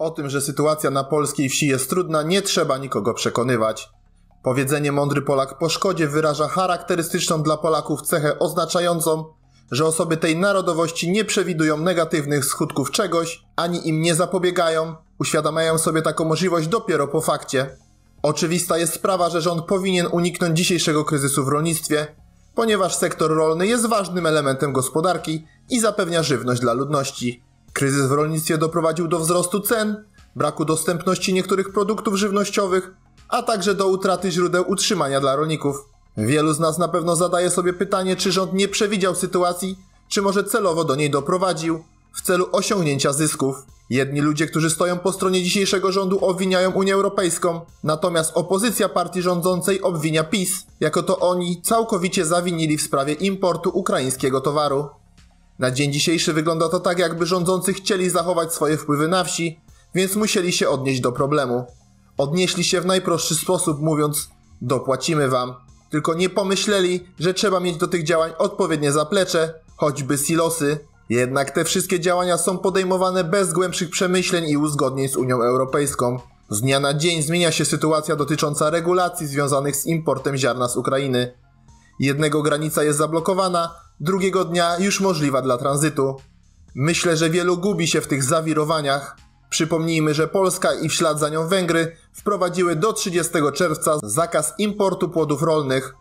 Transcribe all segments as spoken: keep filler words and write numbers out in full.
O tym, że sytuacja na polskiej wsi jest trudna, nie trzeba nikogo przekonywać. Powiedzenie mądry Polak po szkodzie wyraża charakterystyczną dla Polaków cechę oznaczającą, że osoby tej narodowości nie przewidują negatywnych skutków czegoś, ani im nie zapobiegają, uświadamiają sobie taką możliwość dopiero po fakcie. Oczywista jest sprawa, że rząd powinien uniknąć dzisiejszego kryzysu w rolnictwie, ponieważ sektor rolny jest ważnym elementem gospodarki i zapewnia żywność dla ludności. Kryzys w rolnictwie doprowadził do wzrostu cen, braku dostępności niektórych produktów żywnościowych, a także do utraty źródeł utrzymania dla rolników. Wielu z nas na pewno zadaje sobie pytanie, czy rząd nie przewidział sytuacji, czy może celowo do niej doprowadził, w celu osiągnięcia zysków. Jedni ludzie, którzy stoją po stronie dzisiejszego rządu, obwiniają Unię Europejską, natomiast opozycja partii rządzącej obwinia PiS, jako to oni całkowicie zawinili w sprawie importu ukraińskiego towaru. Na dzień dzisiejszy wygląda to tak, jakby rządzący chcieli zachować swoje wpływy na wsi, więc musieli się odnieść do problemu. Odnieśli się w najprostszy sposób, mówiąc: dopłacimy wam. Tylko nie pomyśleli, że trzeba mieć do tych działań odpowiednie zaplecze, choćby silosy. Jednak te wszystkie działania są podejmowane bez głębszych przemyśleń i uzgodnień z Unią Europejską. Z dnia na dzień zmienia się sytuacja dotycząca regulacji związanych z importem ziarna z Ukrainy. Jednego granica jest zablokowana, drugiego dnia już możliwa dla tranzytu. Myślę, że wielu gubi się w tych zawirowaniach. Przypomnijmy, że Polska i w ślad za nią Węgry wprowadziły do trzydziestego czerwca zakaz importu płodów rolnych.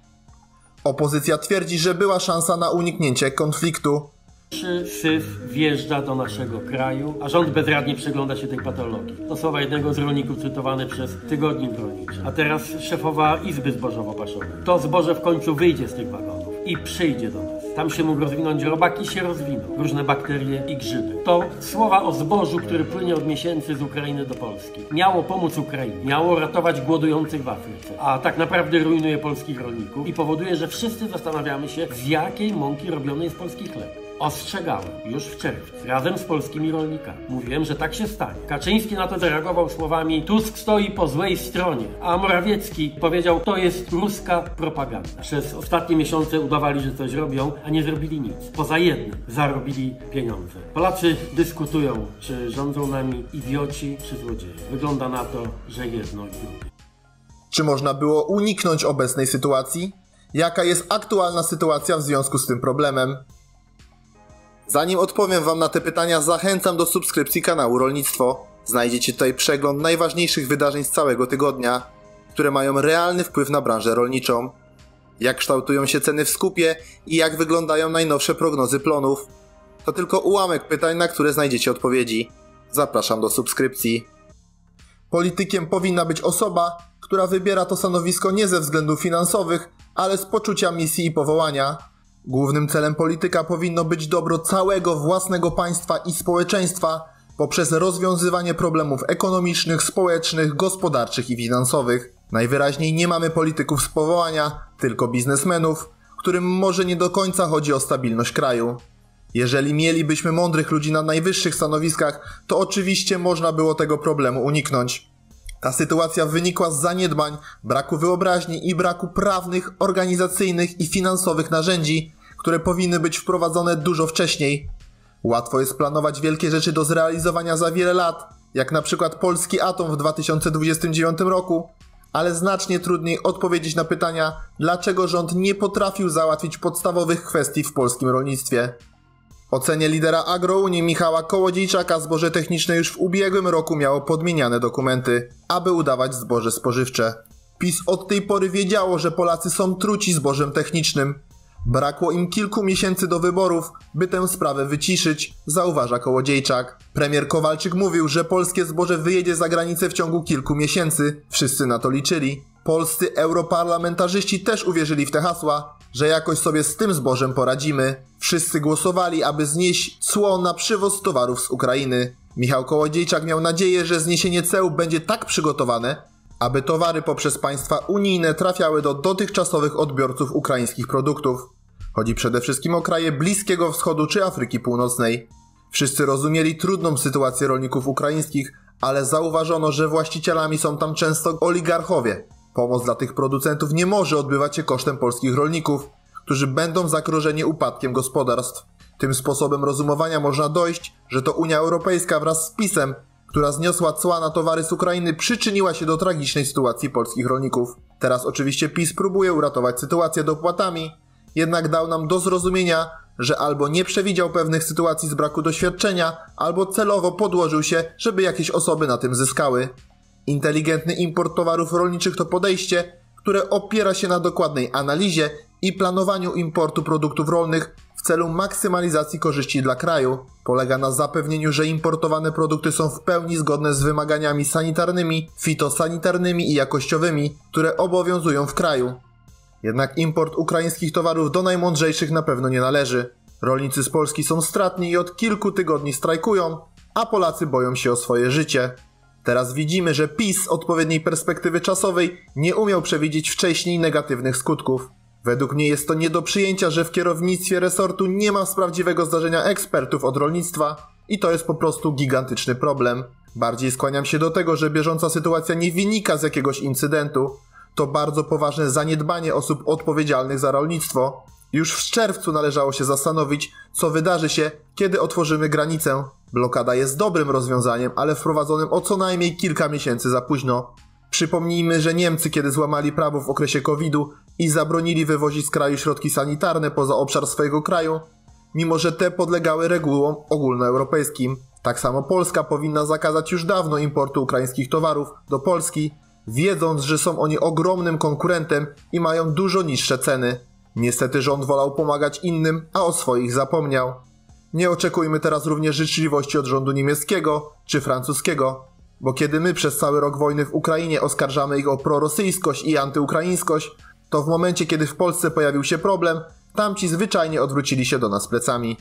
Opozycja twierdzi, że była szansa na uniknięcie konfliktu. Syf wjeżdża do naszego kraju, a rząd bezradnie przygląda się tej patologii. To słowa jednego z rolników cytowane przez Tygodnik Rolniczy. A teraz szefowa Izby Zbożowo-Paszowej. To zboże w końcu wyjdzie z tych wagonów i przyjdzie do nas. Tam się mógł rozwinąć robak i się rozwinął. Różne bakterie i grzyby. To słowa o zbożu, który płynie od miesięcy z Ukrainy do Polski. Miało pomóc Ukrainie. Miało ratować głodujących w Afryce. A tak naprawdę rujnuje polskich rolników i powoduje, że wszyscy zastanawiamy się, z jakiej mąki robiony jest polski chleb. Ostrzegałem już w czerwcu, razem z polskimi rolnikami. Mówiłem, że tak się stanie. Kaczyński na to zareagował słowami: Tusk stoi po złej stronie, a Morawiecki powiedział: to jest ruska propaganda. Przez ostatnie miesiące udawali, że coś robią, a nie zrobili nic. Poza jednym, zarobili pieniądze. Polacy dyskutują, czy rządzą nami idioci, czy złodzieje. Wygląda na to, że jedno i drugie. Czy można było uniknąć obecnej sytuacji? Jaka jest aktualna sytuacja w związku z tym problemem? Zanim odpowiem wam na te pytania, zachęcam do subskrypcji kanału Rolnictwo. Znajdziecie tutaj przegląd najważniejszych wydarzeń z całego tygodnia, które mają realny wpływ na branżę rolniczą. Jak kształtują się ceny w skupie i jak wyglądają najnowsze prognozy plonów. To tylko ułamek pytań, na które znajdziecie odpowiedzi. Zapraszam do subskrypcji. Politykiem powinna być osoba, która wybiera to stanowisko nie ze względów finansowych, ale z poczucia misji i powołania. Głównym celem polityka powinno być dobro całego własnego państwa i społeczeństwa poprzez rozwiązywanie problemów ekonomicznych, społecznych, gospodarczych i finansowych. Najwyraźniej nie mamy polityków z powołania, tylko biznesmenów, którym może nie do końca chodzi o stabilność kraju. Jeżeli mielibyśmy mądrych ludzi na najwyższych stanowiskach, to oczywiście można było tego problemu uniknąć. Ta sytuacja wynikła z zaniedbań, braku wyobraźni i braku prawnych, organizacyjnych i finansowych narzędzi, które powinny być wprowadzone dużo wcześniej. Łatwo jest planować wielkie rzeczy do zrealizowania za wiele lat, jak na przykład polski atom w dwa tysiące dwudziestym dziewiątym roku, ale znacznie trudniej odpowiedzieć na pytania, dlaczego rząd nie potrafił załatwić podstawowych kwestii w polskim rolnictwie. W ocenie lidera Agrounii Michała Kołodziejczaka zboże techniczne już w ubiegłym roku miało podmieniane dokumenty, aby udawać zboże spożywcze. PiS od tej pory wiedziało, że Polacy są truci zbożem technicznym. Brakło im kilku miesięcy do wyborów, by tę sprawę wyciszyć, zauważa Kołodziejczak. Premier Kowalczyk mówił, że polskie zboże wyjedzie za granicę w ciągu kilku miesięcy. Wszyscy na to liczyli. Polscy europarlamentarzyści też uwierzyli w te hasła, że jakoś sobie z tym zbożem poradzimy. Wszyscy głosowali, aby znieść cło na przywóz towarów z Ukrainy. Michał Kołodziejczak miał nadzieję, że zniesienie ceł będzie tak przygotowane, aby towary poprzez państwa unijne trafiały do dotychczasowych odbiorców ukraińskich produktów. Chodzi przede wszystkim o kraje Bliskiego Wschodu czy Afryki Północnej. Wszyscy rozumieli trudną sytuację rolników ukraińskich, ale zauważono, że właścicielami są tam często oligarchowie. Pomoc dla tych producentów nie może odbywać się kosztem polskich rolników, którzy będą zagrożeni upadkiem gospodarstw. Tym sposobem rozumowania można dojść, że to Unia Europejska wraz z PiS-em, która zniosła cła na towary z Ukrainy, przyczyniła się do tragicznej sytuacji polskich rolników. Teraz oczywiście PiS próbuje uratować sytuację dopłatami, jednak dał nam do zrozumienia, że albo nie przewidział pewnych sytuacji z braku doświadczenia, albo celowo podłożył się, żeby jakieś osoby na tym zyskały. Inteligentny import towarów rolniczych to podejście, które opiera się na dokładnej analizie i planowaniu importu produktów rolnych w celu maksymalizacji korzyści dla kraju. Polega na zapewnieniu, że importowane produkty są w pełni zgodne z wymaganiami sanitarnymi, fitosanitarnymi i jakościowymi, które obowiązują w kraju. Jednak import ukraińskich towarów do najmądrzejszych na pewno nie należy. Rolnicy z Polski są stratni i od kilku tygodni strajkują, a Polacy boją się o swoje życie. Teraz widzimy, że PiS z odpowiedniej perspektywy czasowej nie umiał przewidzieć wcześniej negatywnych skutków. Według mnie jest to nie do przyjęcia, że w kierownictwie resortu nie ma z prawdziwego zdarzenia ekspertów od rolnictwa i to jest po prostu gigantyczny problem. Bardziej skłaniam się do tego, że bieżąca sytuacja nie wynika z jakiegoś incydentu. To bardzo poważne zaniedbanie osób odpowiedzialnych za rolnictwo. Już w czerwcu należało się zastanowić, co wydarzy się, kiedy otworzymy granicę. Blokada jest dobrym rozwiązaniem, ale wprowadzonym o co najmniej kilka miesięcy za późno. Przypomnijmy, że Niemcy, kiedy złamali prawo w okresie kowida i zabronili wywozić z kraju środki sanitarne poza obszar swojego kraju, mimo że te podlegały regułom ogólnoeuropejskim. Tak samo Polska powinna zakazać już dawno importu ukraińskich towarów do Polski, wiedząc, że są oni ogromnym konkurentem i mają dużo niższe ceny. Niestety rząd wolał pomagać innym, a o swoich zapomniał. Nie oczekujmy teraz również życzliwości od rządu niemieckiego czy francuskiego, bo kiedy my przez cały rok wojny w Ukrainie oskarżamy ich o prorosyjskość i antyukraińskość, to w momencie, kiedy w Polsce pojawił się problem, tamci zwyczajnie odwrócili się do nas plecami.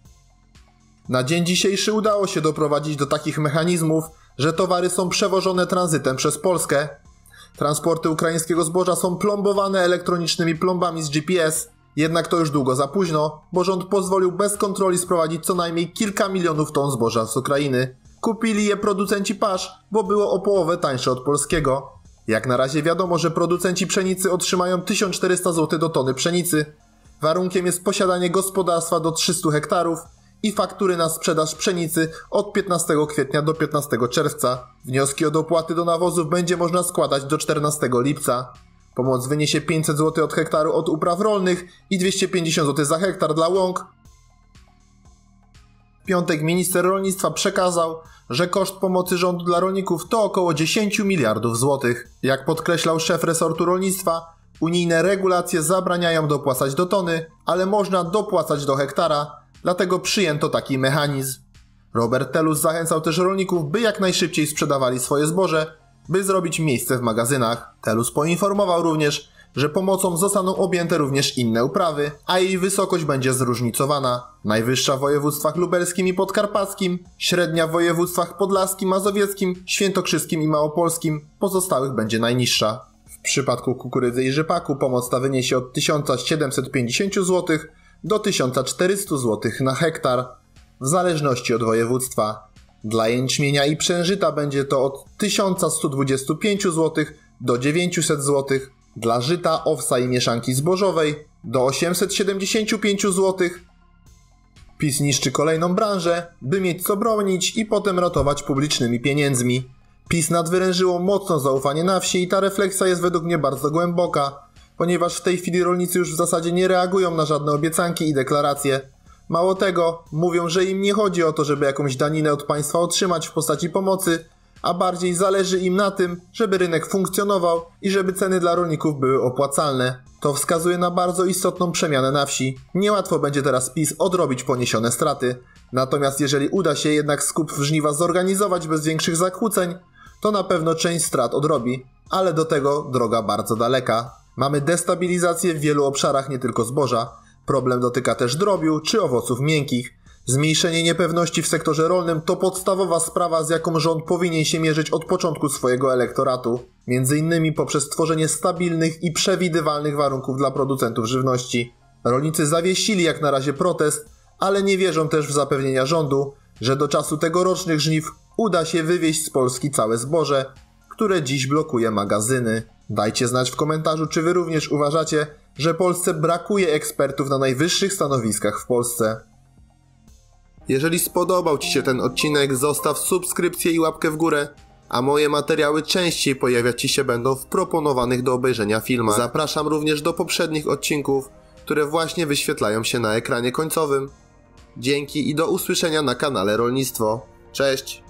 Na dzień dzisiejszy udało się doprowadzić do takich mechanizmów, że towary są przewożone tranzytem przez Polskę. Transporty ukraińskiego zboża są plombowane elektronicznymi plombami z G P S, jednak to już długo za późno, bo rząd pozwolił bez kontroli sprowadzić co najmniej kilka milionów ton zboża z Ukrainy. Kupili je producenci pasz, bo było o połowę tańsze od polskiego. Jak na razie wiadomo, że producenci pszenicy otrzymają tysiąc czterysta złotych do tony pszenicy. Warunkiem jest posiadanie gospodarstwa do trzystu hektarów i faktury na sprzedaż pszenicy od piętnastego kwietnia do piętnastego czerwca. Wnioski o dopłaty do nawozów będzie można składać do czternastego lipca. Pomoc wyniesie pięćset złotych od hektaru od upraw rolnych i dwieście pięćdziesiąt złotych za hektar dla łąk. W piątek minister rolnictwa przekazał, że koszt pomocy rządu dla rolników to około dziesięć miliardów złotych. Jak podkreślał szef resortu rolnictwa, unijne regulacje zabraniają dopłacać do tony, ale można dopłacać do hektara, dlatego przyjęto taki mechanizm. Robert Telus zachęcał też rolników, by jak najszybciej sprzedawali swoje zboże, by zrobić miejsce w magazynach. Telus poinformował również, że pomocą zostaną objęte również inne uprawy, a jej wysokość będzie zróżnicowana. Najwyższa w województwach lubelskim i podkarpackim, średnia w województwach podlaskim, mazowieckim, świętokrzyskim i małopolskim, pozostałych będzie najniższa. W przypadku kukurydzy i rzepaku pomoc ta wyniesie od tysiąc siedemset pięćdziesiąt złotych do tysiąc czterysta złotych na hektar, w zależności od województwa. Dla jęczmienia i przężyta będzie to od tysiąc sto dwadzieścia pięć złotych do dziewięćset złotych, dla żyta, owsa i mieszanki zbożowej do osiemset siedemdziesiąt pięć złotych. PiS niszczy kolejną branżę, by mieć co bronić i potem ratować publicznymi pieniędzmi. PiS nadwyrężyło mocno zaufanie na wsi i ta refleksja jest według mnie bardzo głęboka, ponieważ w tej chwili rolnicy już w zasadzie nie reagują na żadne obiecanki i deklaracje. Mało tego, mówią, że im nie chodzi o to, żeby jakąś daninę od państwa otrzymać w postaci pomocy, a bardziej zależy im na tym, żeby rynek funkcjonował i żeby ceny dla rolników były opłacalne. To wskazuje na bardzo istotną przemianę na wsi. Niełatwo będzie teraz PiS odrobić poniesione straty. Natomiast jeżeli uda się jednak skup w żniwa zorganizować bez większych zakłóceń, to na pewno część strat odrobi, ale do tego droga bardzo daleka. Mamy destabilizację w wielu obszarach, nie tylko zboża. Problem dotyka też drobiu czy owoców miękkich. Zmniejszenie niepewności w sektorze rolnym to podstawowa sprawa, z jaką rząd powinien się mierzyć od początku swojego elektoratu. Między innymi poprzez stworzenie stabilnych i przewidywalnych warunków dla producentów żywności. Rolnicy zawiesili jak na razie protest, ale nie wierzą też w zapewnienia rządu, że do czasu tegorocznych żniw uda się wywieźć z Polski całe zboże, które dziś blokuje magazyny. Dajcie znać w komentarzu, czy wy również uważacie, że Polsce brakuje ekspertów na najwyższych stanowiskach w Polsce. Jeżeli spodobał Ci się ten odcinek, zostaw subskrypcję i łapkę w górę, a moje materiały częściej pojawiać Ci się będą w proponowanych do obejrzenia filmach. Zapraszam również do poprzednich odcinków, które właśnie wyświetlają się na ekranie końcowym. Dzięki i do usłyszenia na kanale Rolnictwo. Cześć!